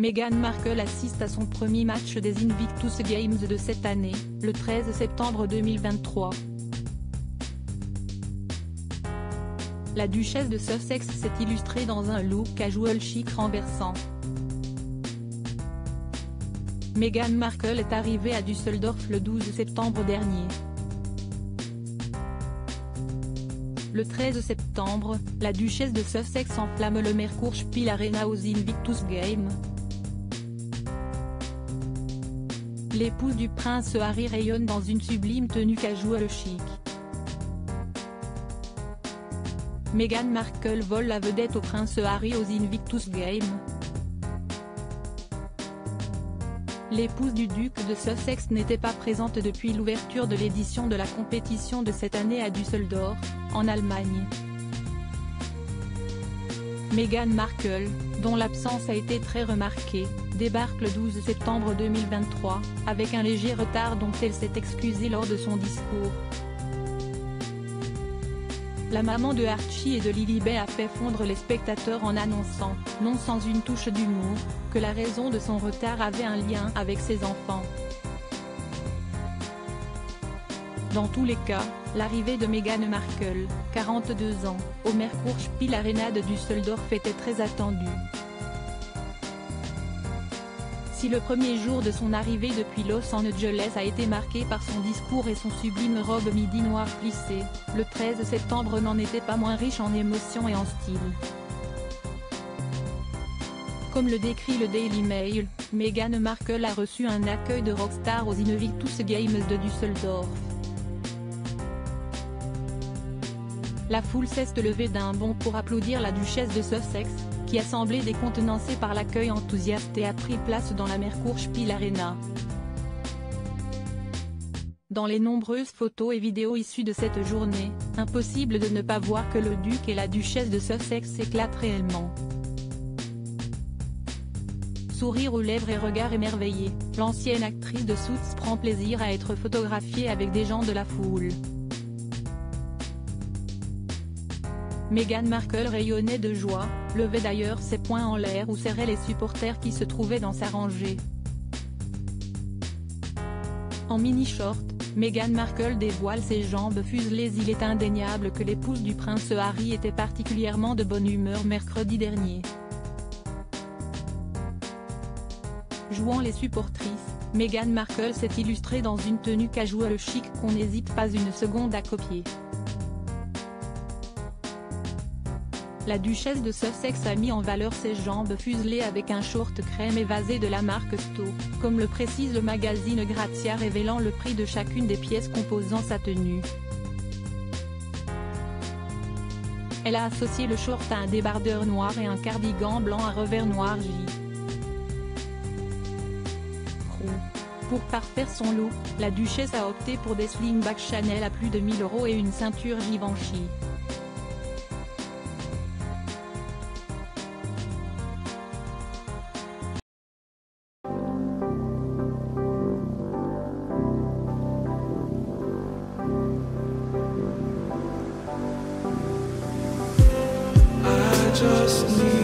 Meghan Markle assiste à son premier match des Invictus Games de cette année, le 13 septembre 2023. La duchesse de Sussex s'est illustrée dans un look casual chic renversant. Meghan Markle est arrivée à Düsseldorf le 12 septembre dernier. Le 13 septembre, la duchesse de Sussex enflamme le Merkurspiel Arena aux Invictus Games. L'épouse du prince Harry rayonne dans une sublime tenue casual chic. Meghan Markle vole la vedette au prince Harry aux Invictus Games. L'épouse du duc de Sussex n'était pas présente depuis l'ouverture de l'édition de la compétition de cette année à Düsseldorf, en Allemagne. Meghan Markle, dont l'absence a été très remarquée, débarque le 12 septembre 2023, avec un léger retard dont elle s'est excusée lors de son discours. La maman de Archie et de Lilibet a fait fondre les spectateurs en annonçant, non sans une touche d'humour, que la raison de son retard avait un lien avec ses enfants. Dans tous les cas, l'arrivée de Meghan Markle, 42 ans, au Merkurspiel Arena de Düsseldorf était très attendue. Si le premier jour de son arrivée depuis Los Angeles a été marqué par son discours et son sublime robe midi noire plissée, le 13 septembre n'en était pas moins riche en émotions et en style. Comme le décrit le Daily Mail, Meghan Markle a reçu un accueil de rockstar aux Invictus Games de Düsseldorf. La foule s'est levée d'un bond pour applaudir la duchesse de Sussex, qui a semblé décontenancée par l'accueil enthousiaste et a pris place dans la Merkurspiel Arena. Dans les nombreuses photos et vidéos issues de cette journée, impossible de ne pas voir que le duc et la duchesse de Sussex s'éclatent réellement. Sourire aux lèvres et regard émerveillé, l'ancienne actrice de Suits prend plaisir à être photographiée avec des gens de la foule. Meghan Markle rayonnait de joie, levait d'ailleurs ses poings en l'air ou serrait les supporters qui se trouvaient dans sa rangée. En mini-short, Meghan Markle dévoile ses jambes fuselées. Il est indéniable que l'épouse du prince Harry était particulièrement de bonne humeur mercredi dernier. Jouant les supportrices, Meghan Markle s'est illustrée dans une tenue casual chic qu'on n'hésite pas une seconde à copier. La duchesse de Sussex a mis en valeur ses jambes fuselées avec un short crème évasé de la marque Sto, comme le précise le magazine Grazia révélant le prix de chacune des pièces composant sa tenue. Elle a associé le short à un débardeur noir et un cardigan blanc à revers noir J. Pour parfaire son look, la duchesse a opté pour des slingbacks Chanel à plus de 1000 € et une ceinture Givenchy. Just need